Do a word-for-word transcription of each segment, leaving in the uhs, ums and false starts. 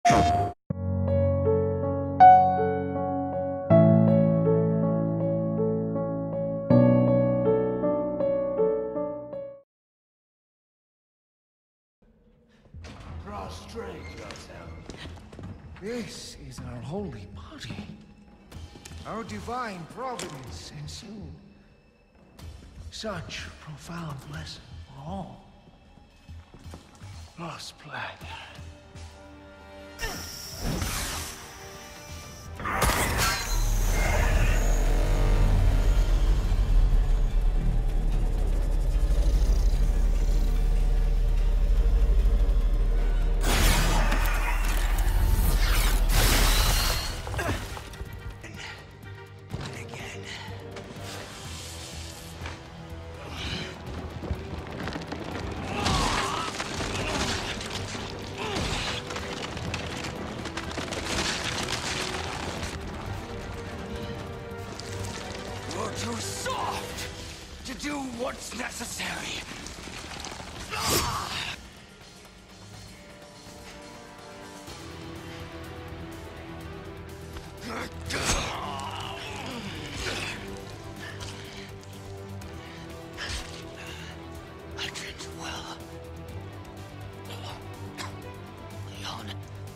Prostrate yourself. This is our holy body. Our divine providence ensued. Such profound lesson for all. Lost blood. Too soft to do what's necessary. I trained well. Leon.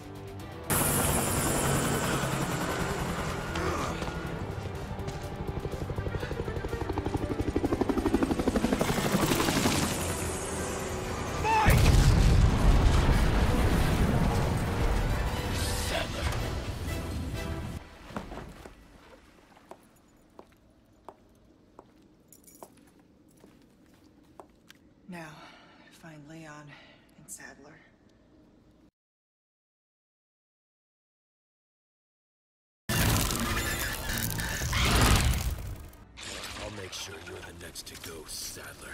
Now, find Leon and Sadler. I'll make sure you're the next to go, Sadler.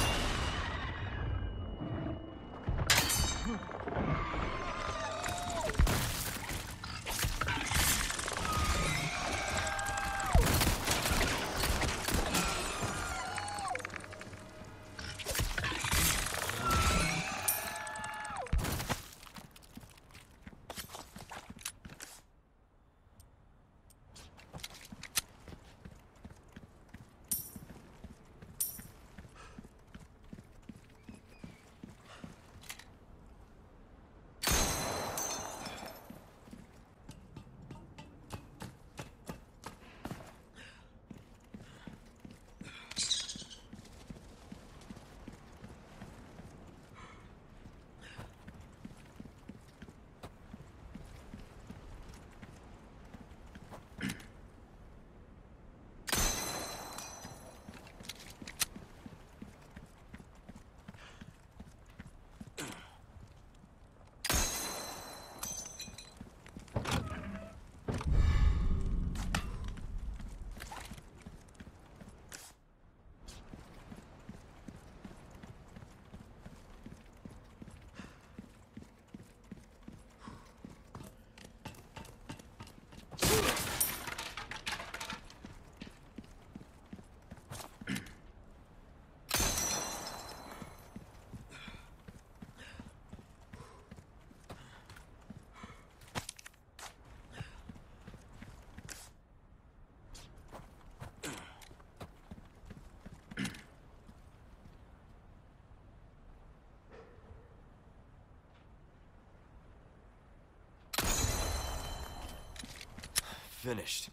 Finished.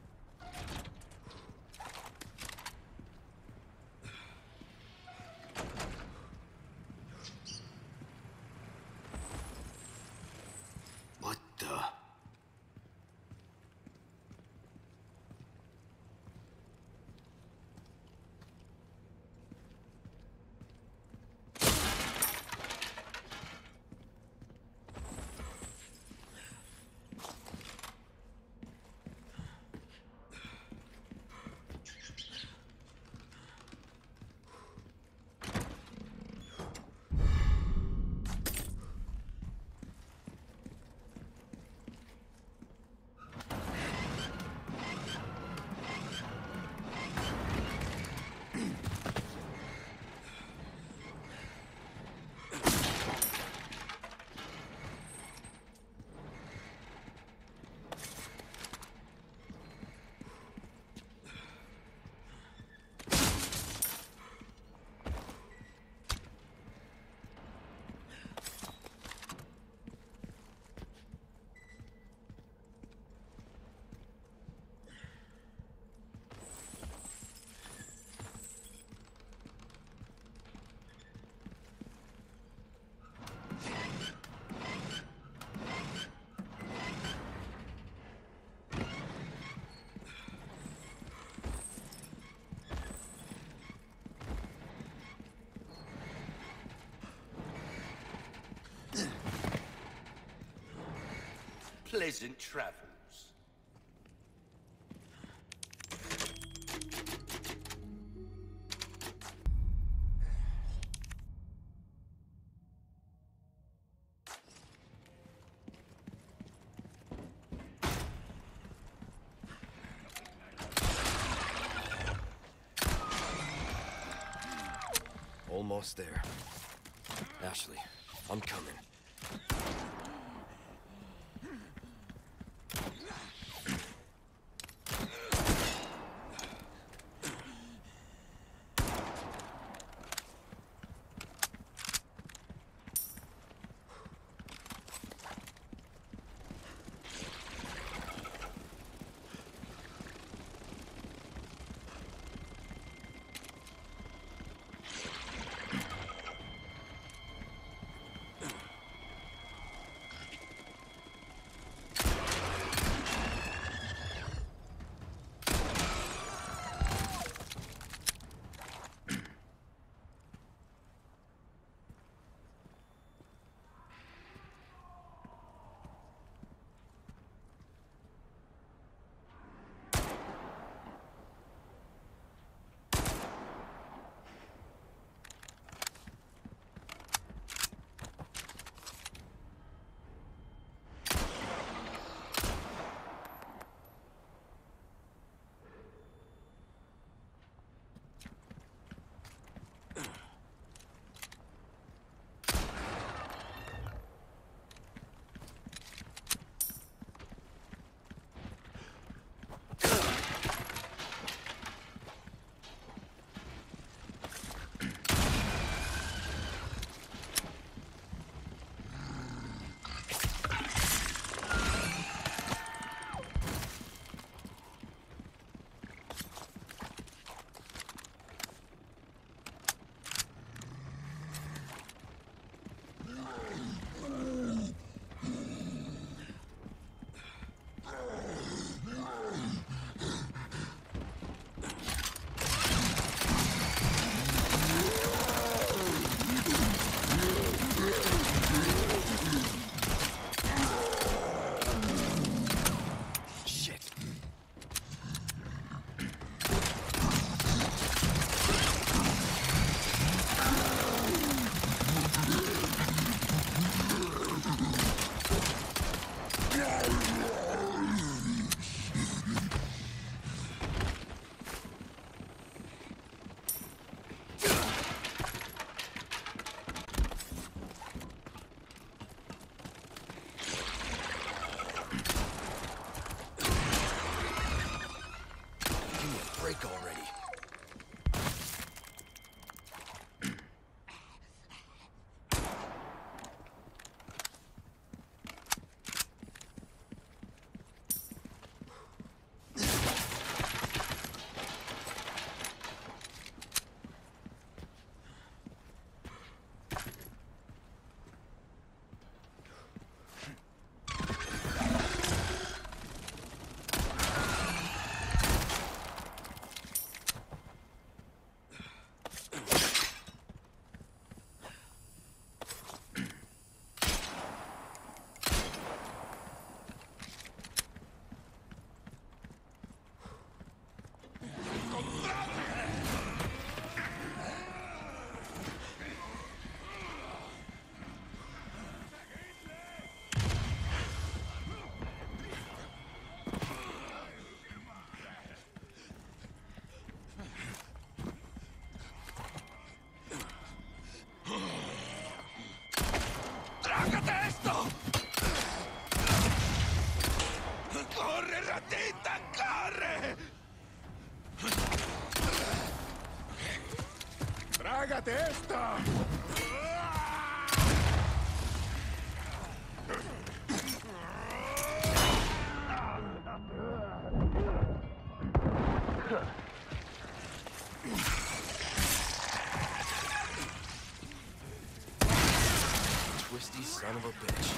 What the? Pleasant travels. Almost there. Ashley, I'm coming. Break already. ¡Trágate esta! Twisty son of a bitch.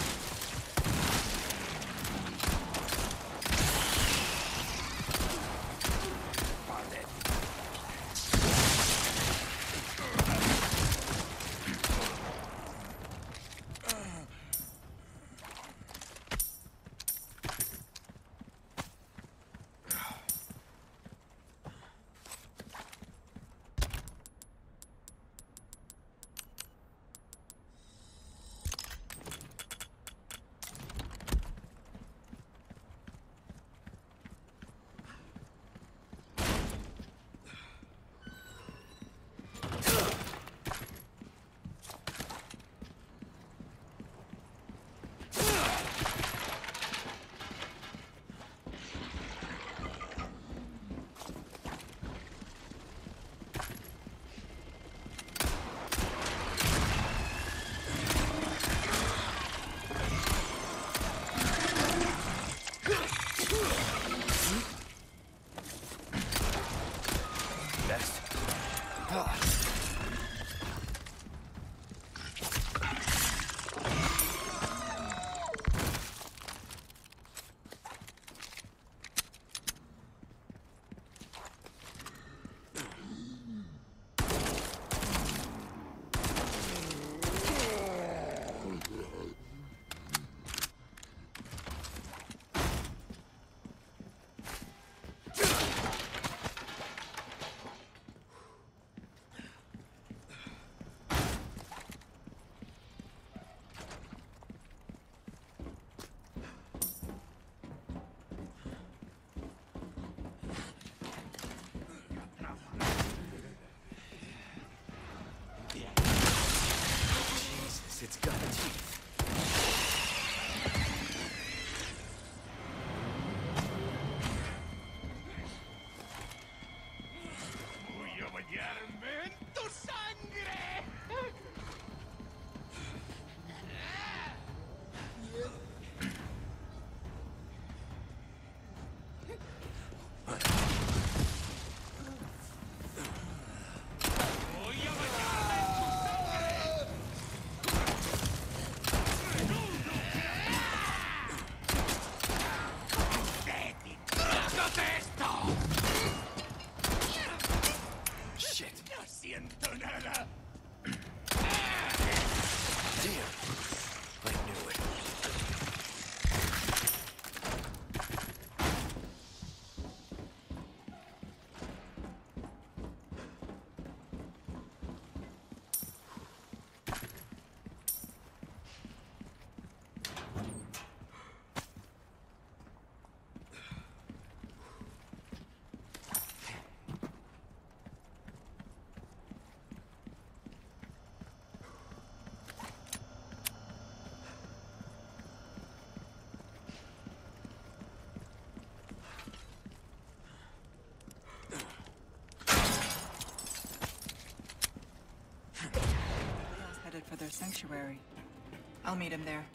sanctuary. I'll meet him there.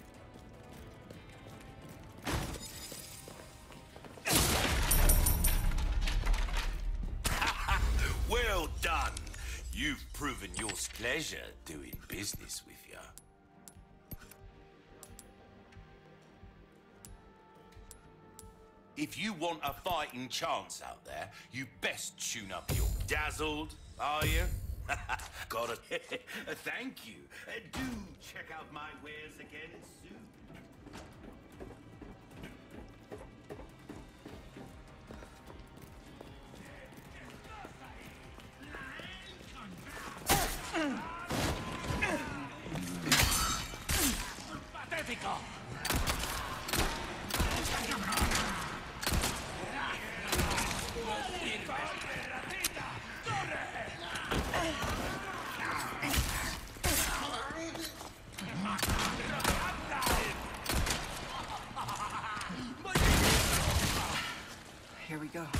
Well done. You've proven your pleasure doing business with you. If you want a fighting chance out there, you best tune up your dazzled, are you? Got it. Thank you. Uh, do check out my wares again soon. Here we go.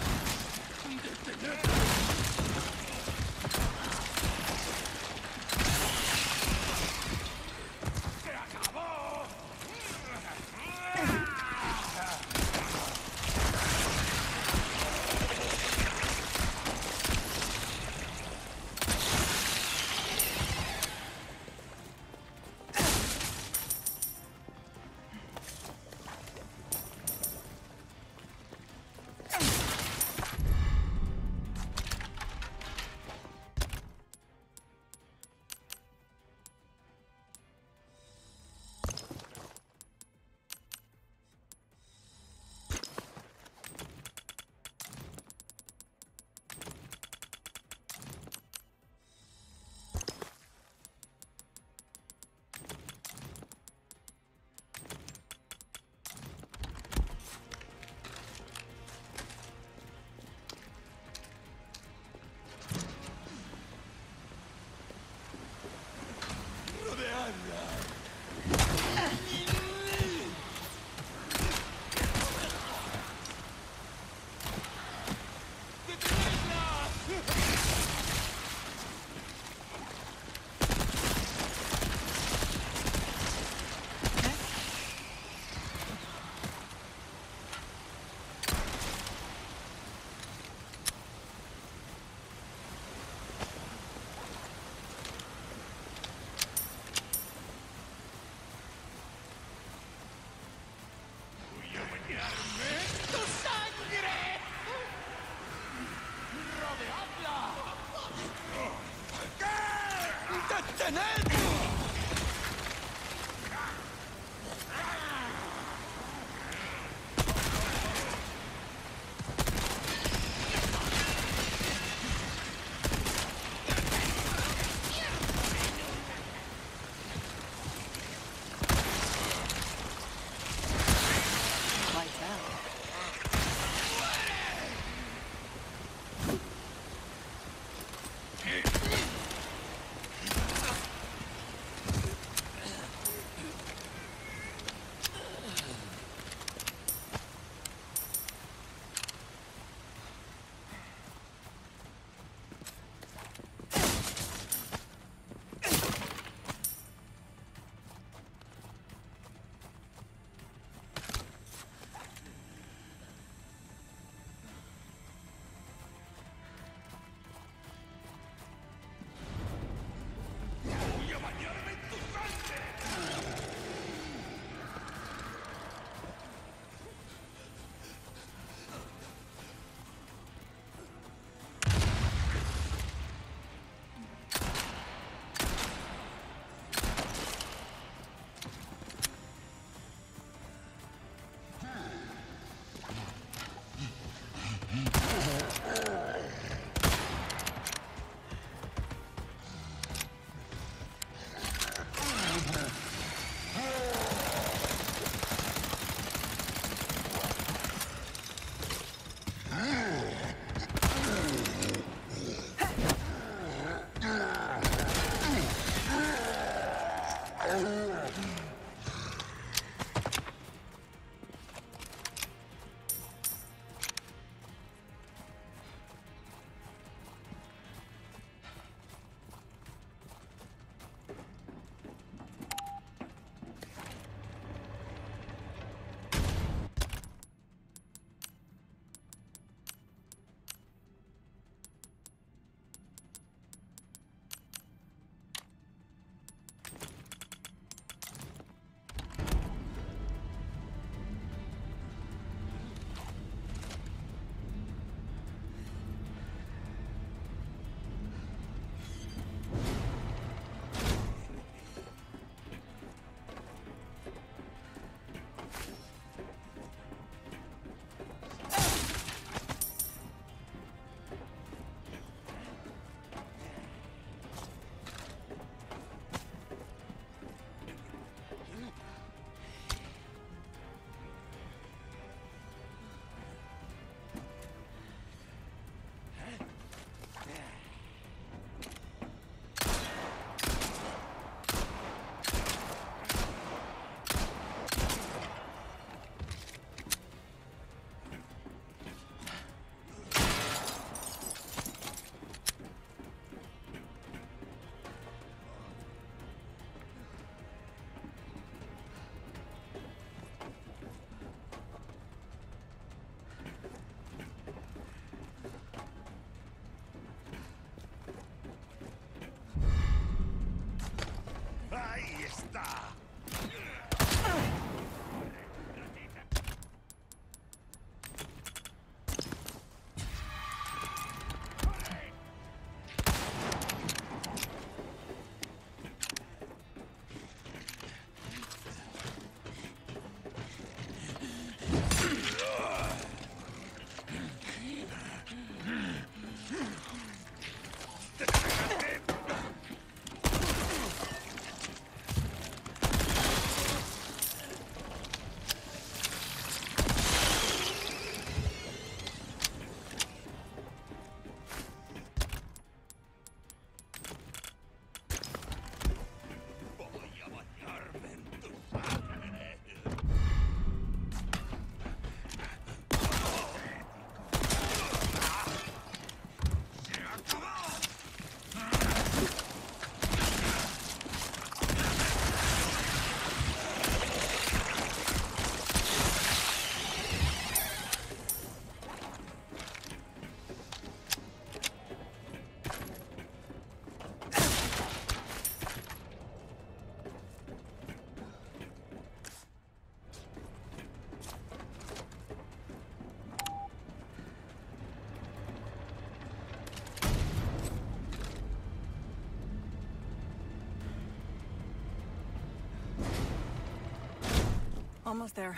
almost there.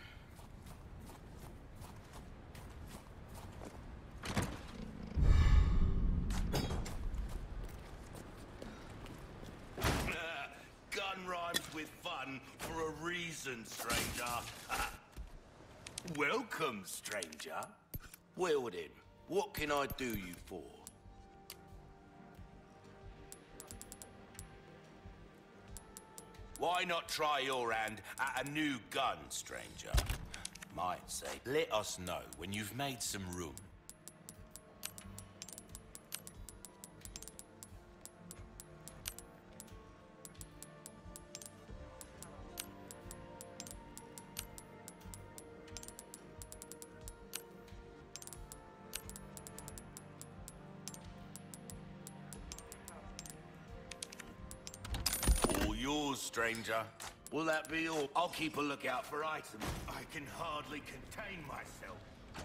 Gun rhymes with fun for a reason, stranger. Welcome, stranger. Well then, what can I do you for? Why not try your hand at a new gun, stranger? Might say, let us know when you've made some room. Yours, stranger. Will that be all? I'll keep a lookout for items. I can hardly contain myself.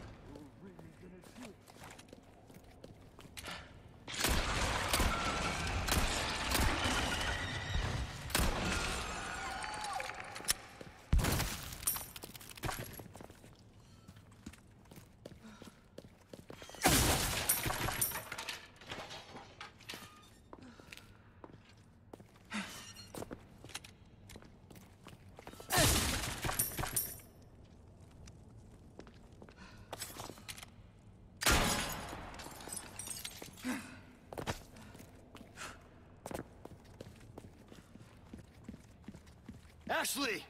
Ashley!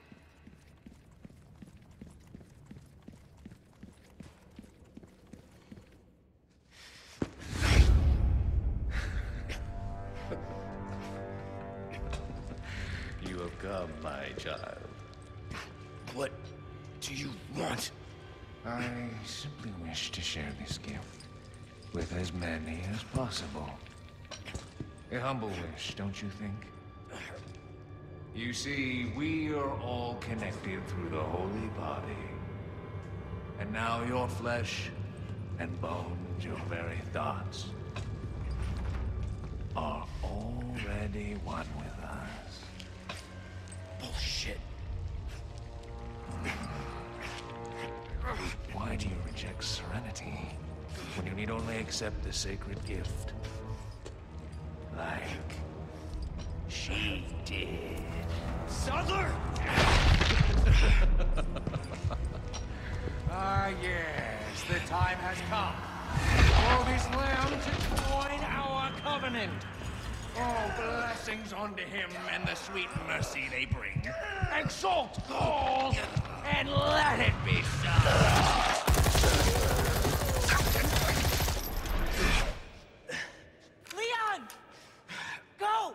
You have come, my child. What do you want? I simply wish to share this gift with as many as possible. A humble wish, don't you think? You see, we are all connected through the holy body. And now your flesh and bones, your very thoughts, are already one with us. Bullshit. Why do you reject serenity when you need only accept the sacred gift? Like she did. Sadler! Ah, yes, the time has come for this lamb to join our covenant. All blessings unto him and the sweet mercy they bring. Exalt all, and let it be so. Leon! Go!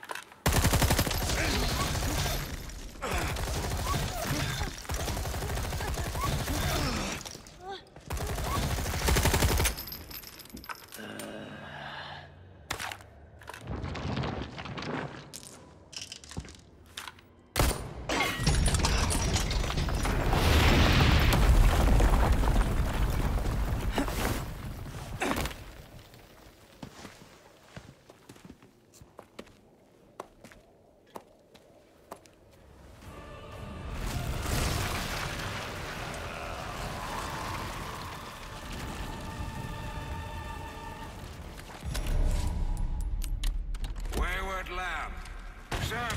Lamb. Sir.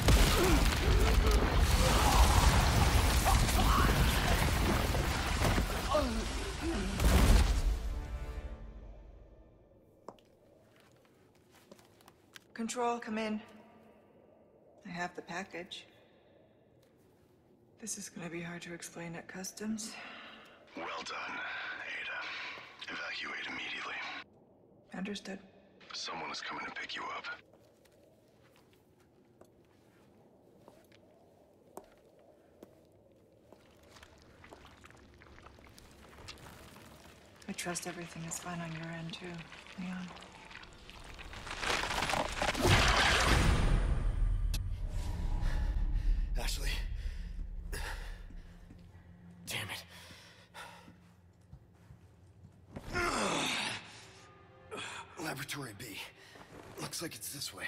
Control, come in. I have the package. This is gonna be hard to explain at customs. Well done, Ada. Evacuate immediately. Understood. Someone is coming to pick you up. I trust everything is fine on your end, too, Leon. Ashley. Damn it. Laboratory B. Looks like it's this way.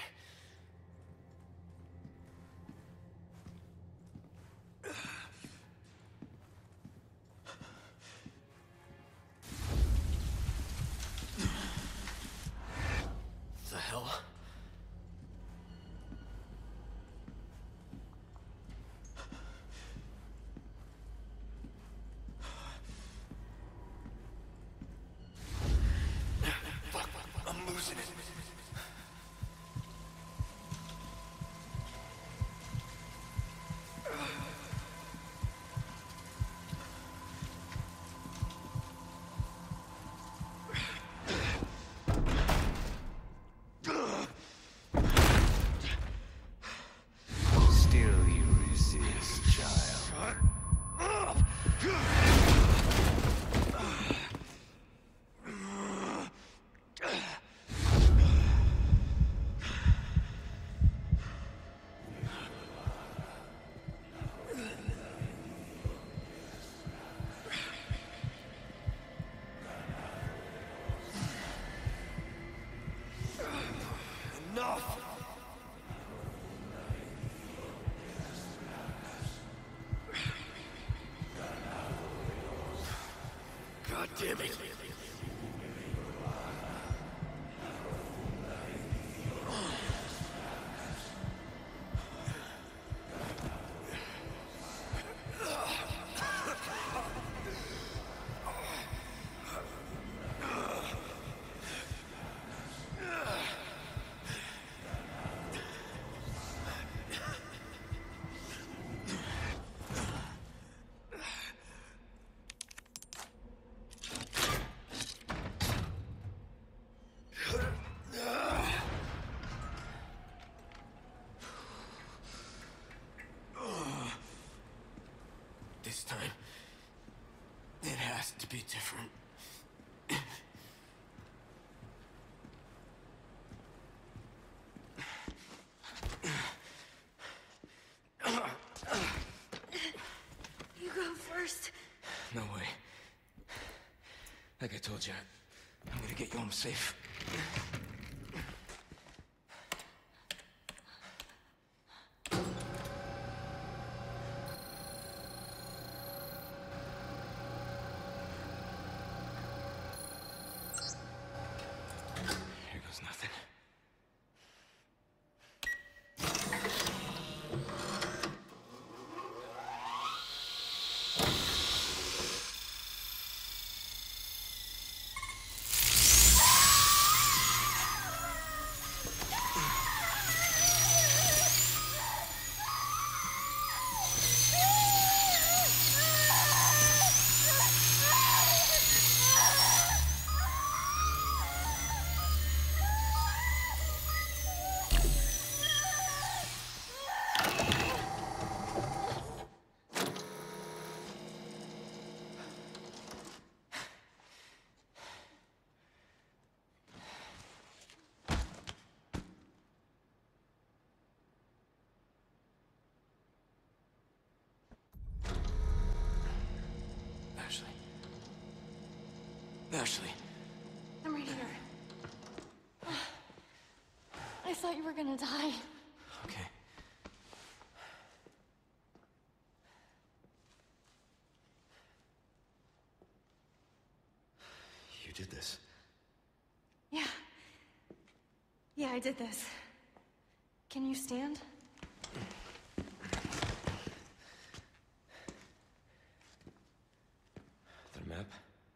damn it. This time, it has to be different. You go first. No way. Like I told you, I'm gonna get you home safe. Here goes nothing. Ashley. Ashley. I'm right here. I thought you were gonna die. Okay. You did this. Yeah. Yeah, I did this. Can you stand? The map?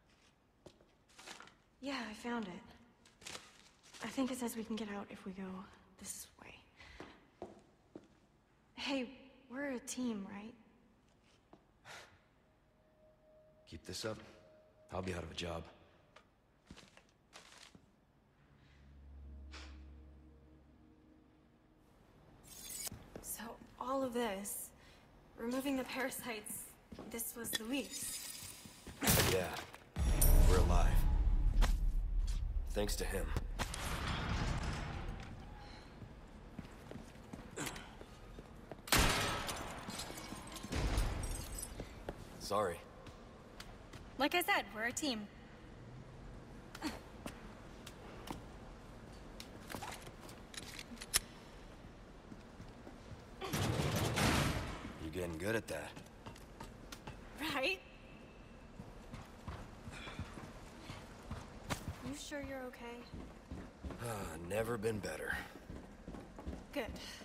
Yeah, I found it. I think it says we can get out if we go this way. Hey, we're a team, right? Keep this up, I'll be out of a job. So, all of this, removing the parasites, this was Luis. Yeah, we're alive. Thanks to him. Sorry. Like I said, we're a team. You're getting good at that. Right? You sure you're okay? Ah, never been better. Good.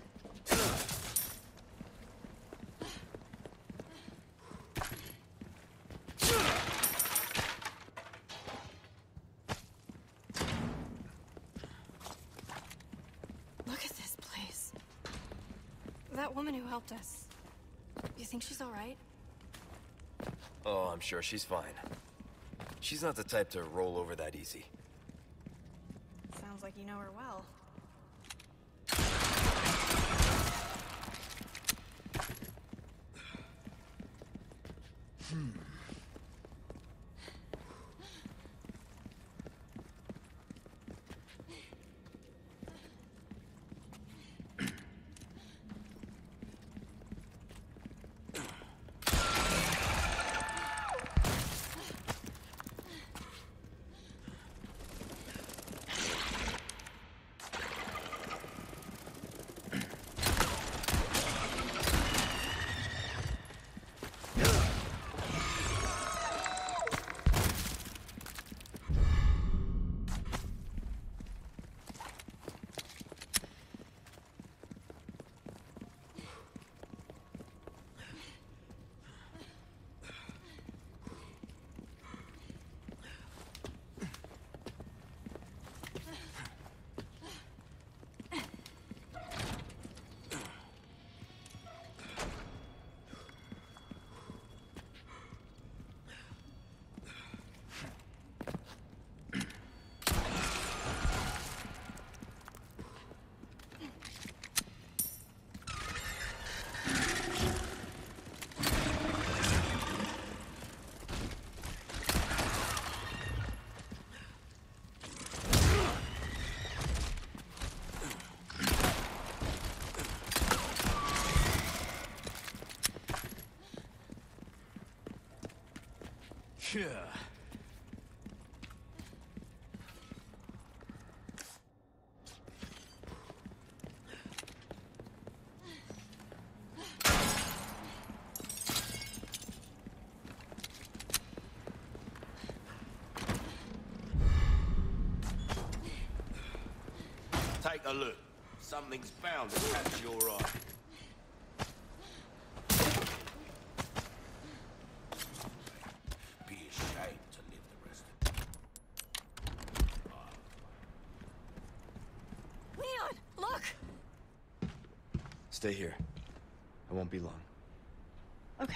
Look at this place. That woman who helped us. You think she's all right? Oh, I'm sure she's fine. She's not the type to roll over that easy. Sounds like you know her well. Take a look. Something's bound to catch your eye. Be ashamed to live the rest of it. Leon, look! Stay here. I won't be long. Okay.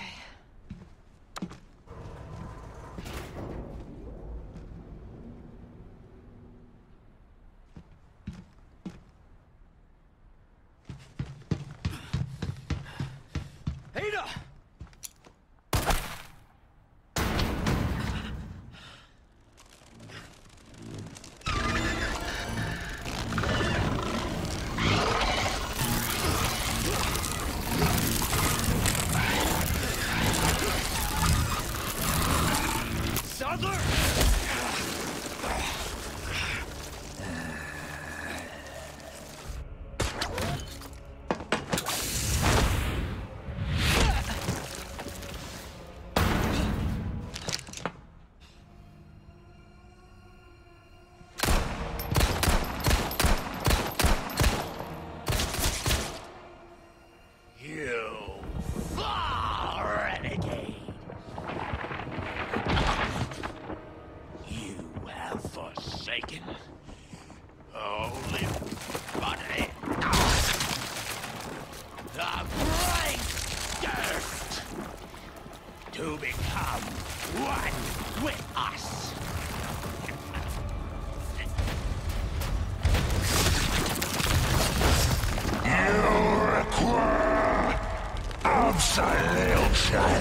Ada! Sadler! To become one with us. You require absolution.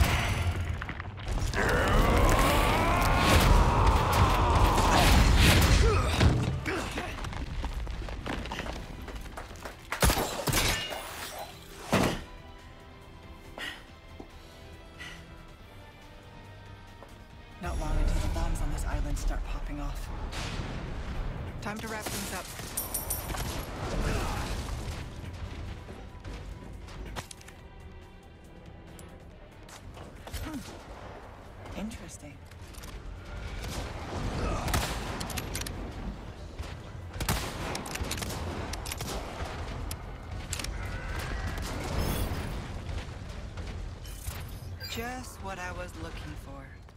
Not long until the bombs on this island start popping off. Time to wrap things up. Hmm. Interesting. Just what I was looking for.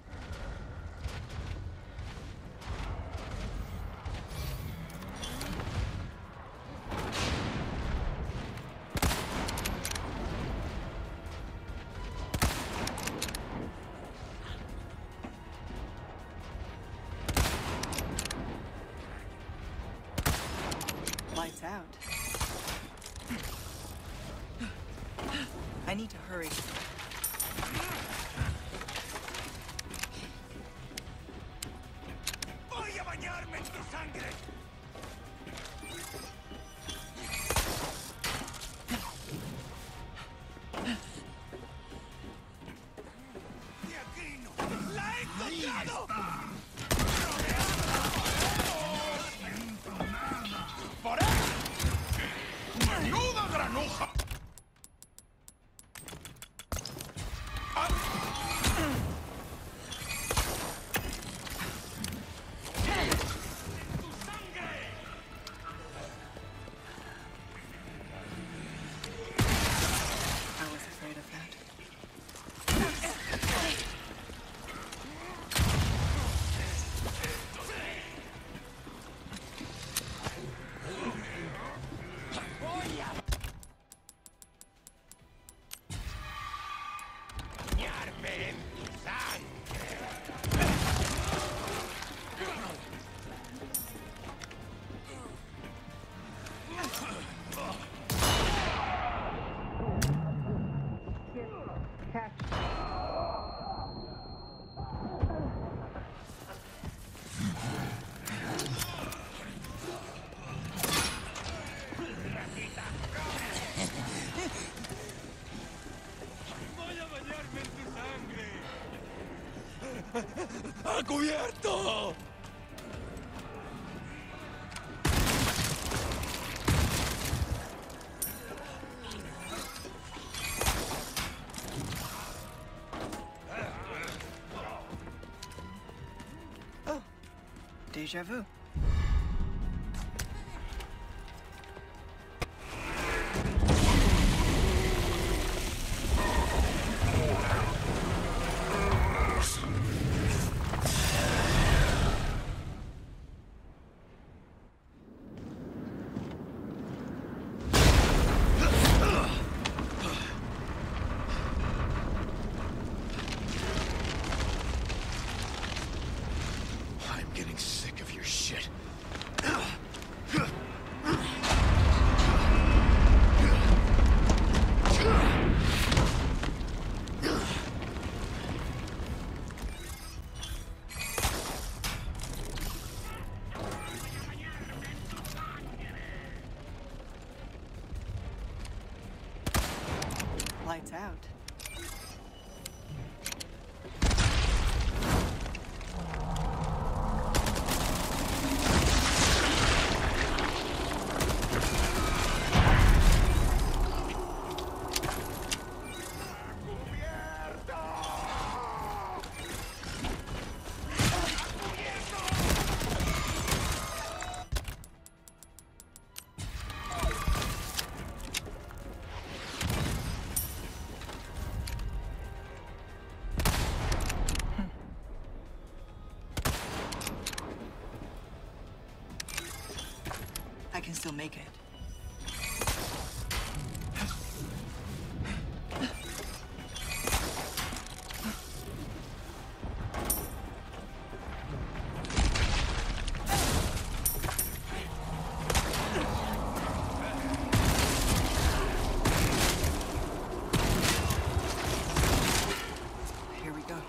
Lights out. I need to hurry. Voy a bañarme en tu sangre. De aquí no. ¡La he encontrado! ¡Por ahí! ¡Menuda granuja! I was afraid of that. ¡A cubierto! Oh, déjà vu. Getting sick of your shit. Lights out. I can still make it. Here we go.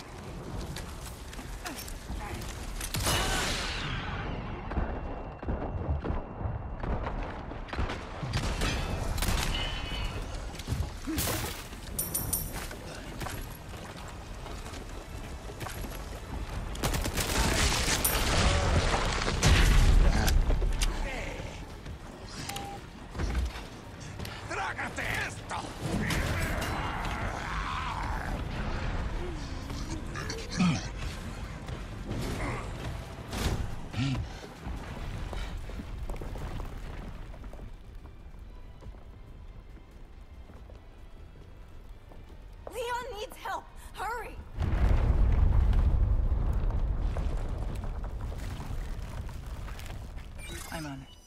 ¡Trágate esto! Leon needs help! Hurry! I'm on it.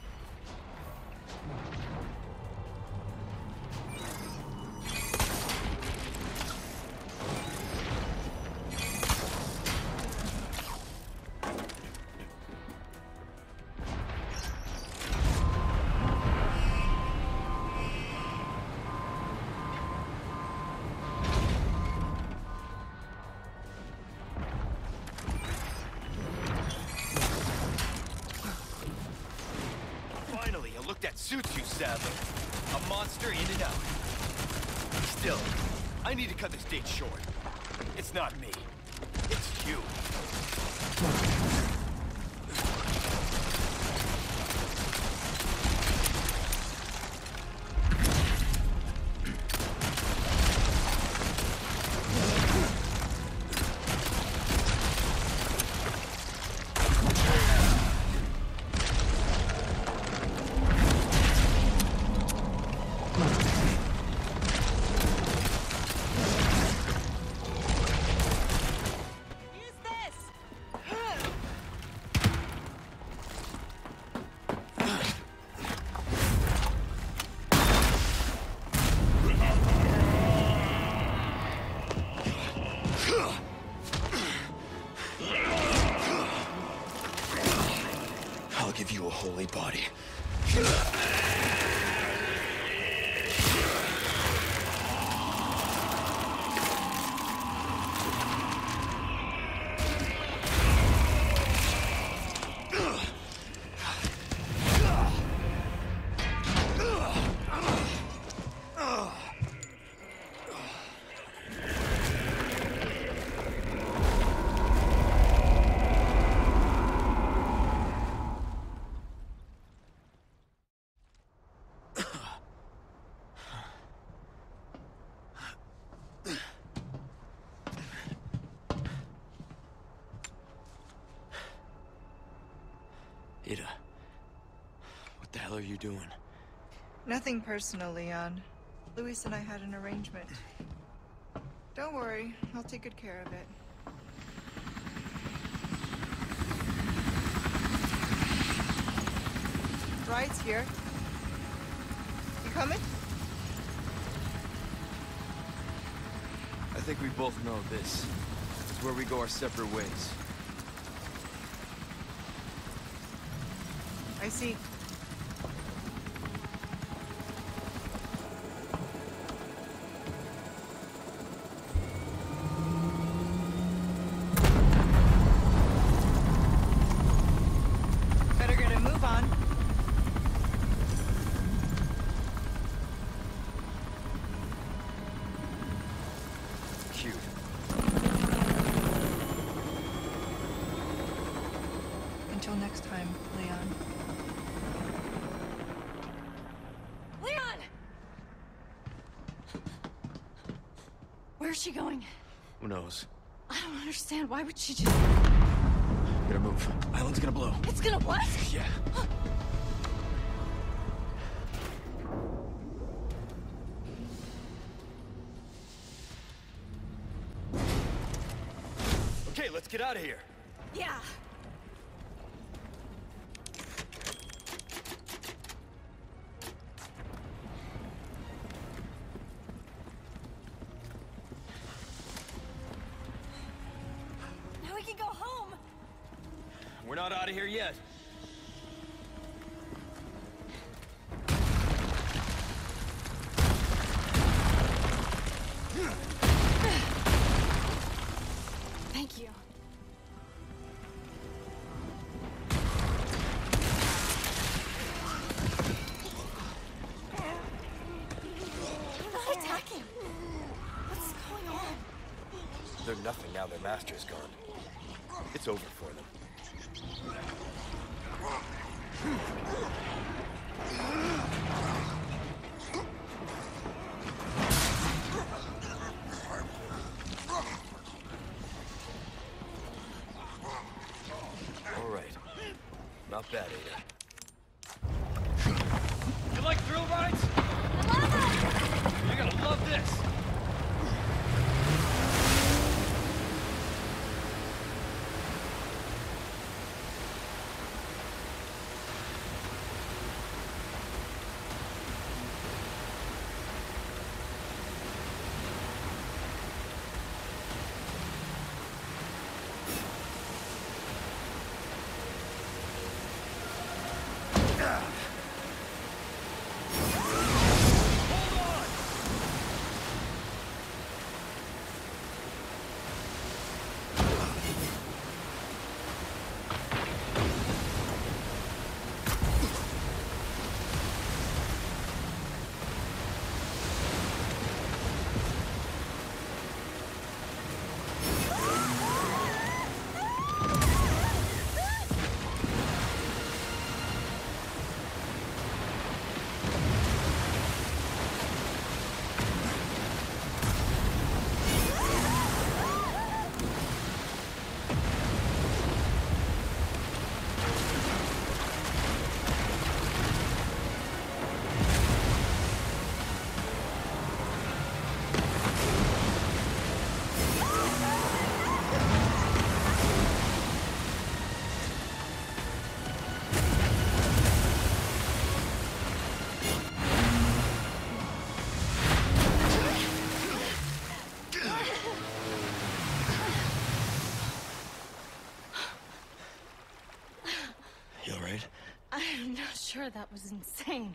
Finally, a look that suits you, Sadler. A monster in and out. Still, I need to cut this date short. It's not me. It's you. I'll give you a holy body. Ada, what the hell are you doing? Nothing personal, Leon. Luis and I had an arrangement. Don't worry, I'll take good care of it. Ride's here. You coming? I think we both know this is where we go our separate ways. I see. Better get a move on. Cute. Until next time, Leon. Leon! Where's she going? Who knows? I don't understand. Why would she just... Gotta move. Island's gonna blow. It's gonna what? Yeah. Okay, let's get out of here. Yeah. Now we can go home. We're not out of here yet. Thank you. They're not attacking. What's going on? They're nothing now their master's gone. It's over for them. All right. Not bad, Ada. You like thrill rides? I love it! You're gonna love this! You all right? I'm not sure. That was insane.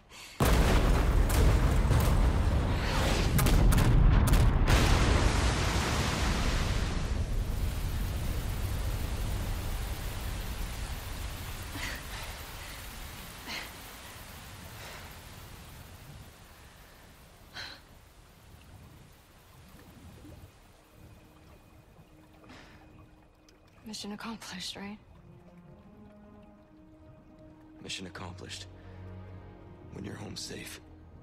Mission accomplished, right? Mission accomplished. When you're home safe.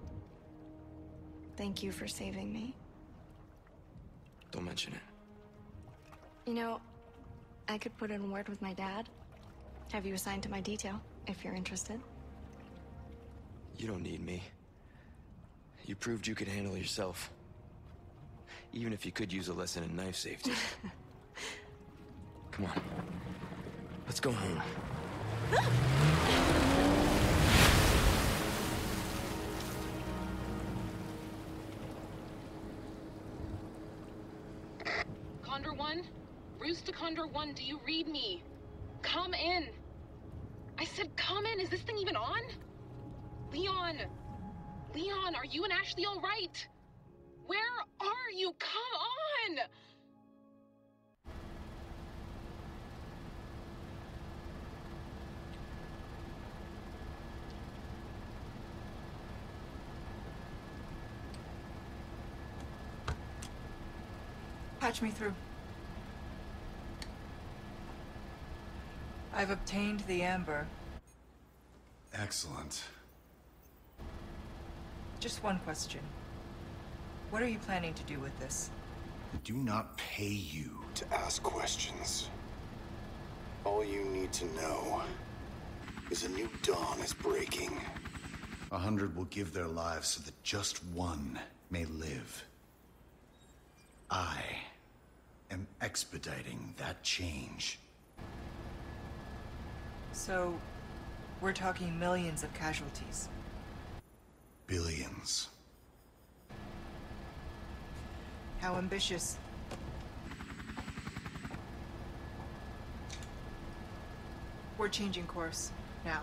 Thank you for saving me. Don't mention it. You know, I could put in a word with my dad. Have you assigned to my detail. if you're interested. You don't need me. You proved you could handle yourself. Even if you could use a lesson in knife safety. Come on. Let's go home. Condor one? Roost to Condor one, do you read me? Come in! I said come in! Is this thing even on? Leon! Leon, are you and Ashley all right? Where are you? Come on! Patch me through. I've obtained the amber. Excellent. Just one question. What are you planning to do with this? I do not pay you to ask questions. All you need to know is a new dawn is breaking. A hundred will give their lives so that just one may live. I am expediting that change. So, we're talking millions of casualties. Billions. How ambitious. We're changing course, now.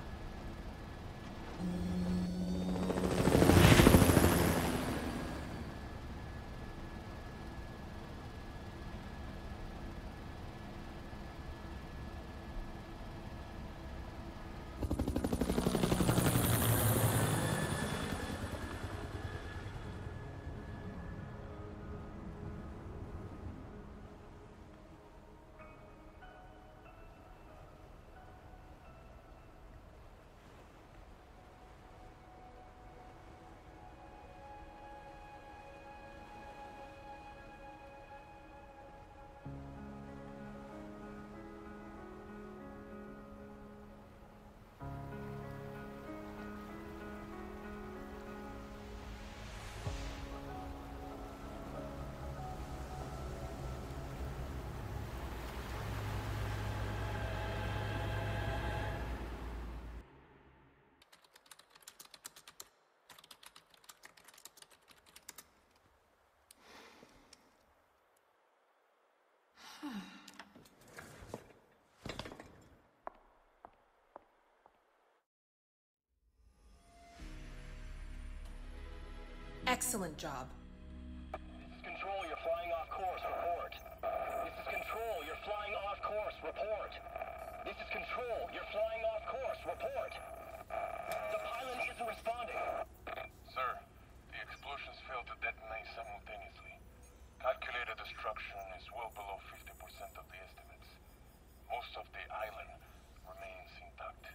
Excellent job. This is Control, you're flying off course, report. This is Control, you're flying off course, report. This is Control, you're flying off course, report. The pilot isn't responding. Sir, the explosions failed to detonate simultaneously. Calculated destruction is well below fifty percent of the estimates. Most of the island remains intact.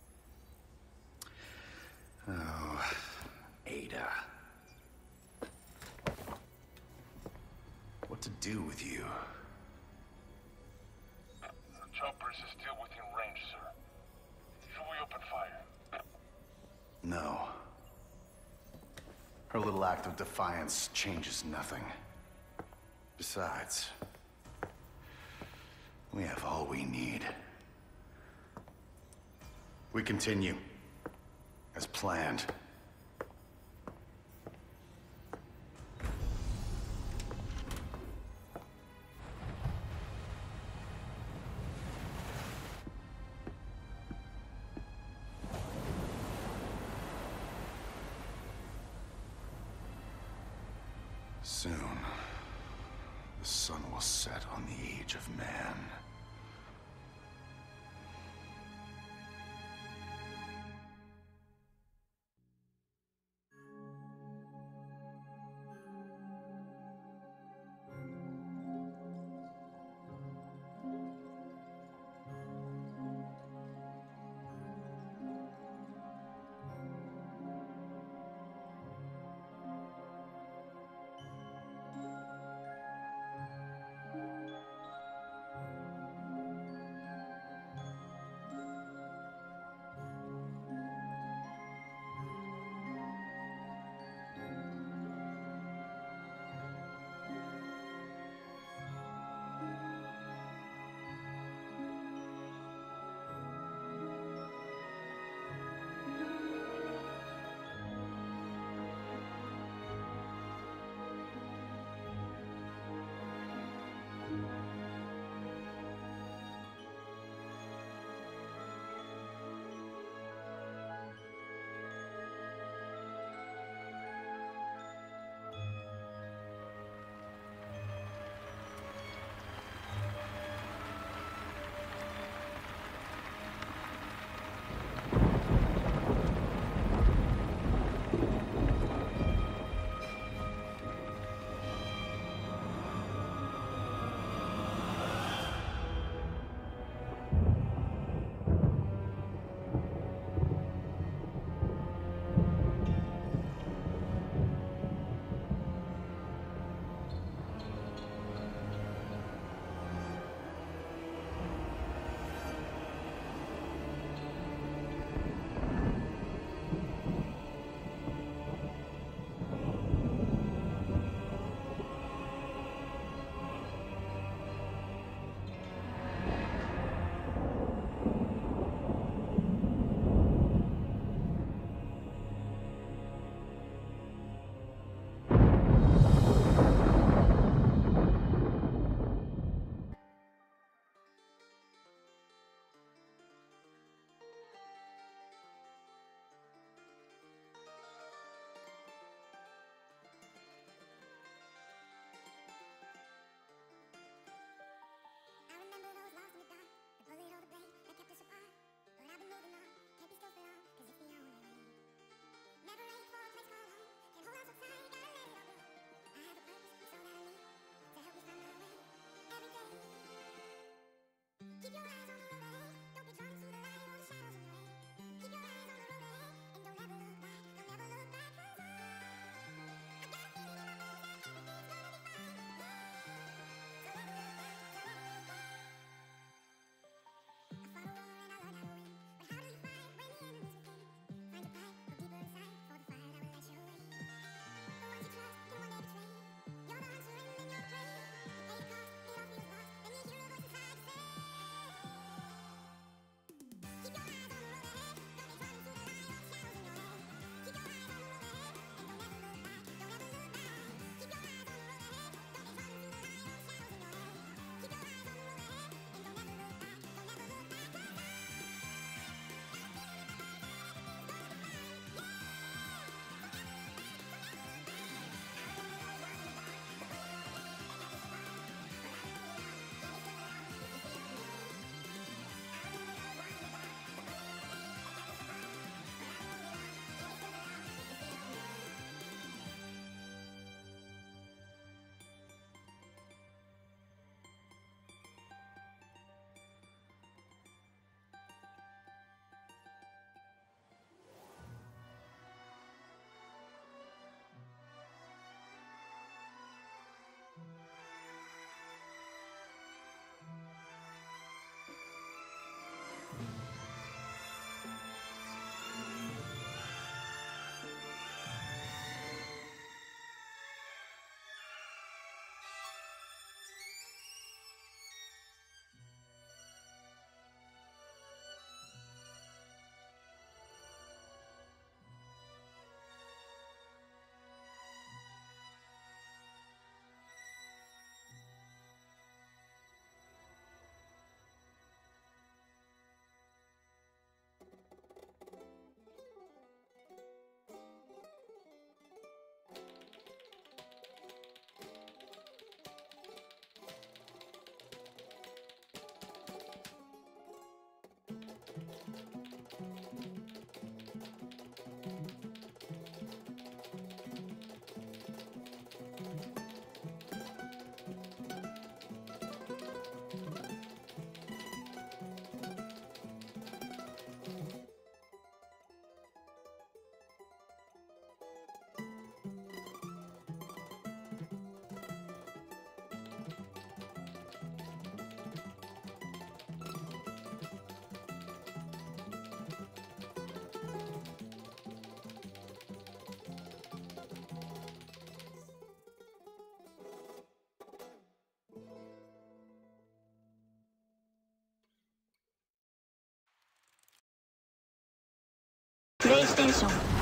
Oh, Ada. What to do with you? The choppers is still within range, sir. Should we open fire? No. Her little act of defiance changes nothing. Besides, we have all we need. We continue, as planned. Soon, the sun will set on the age of man. So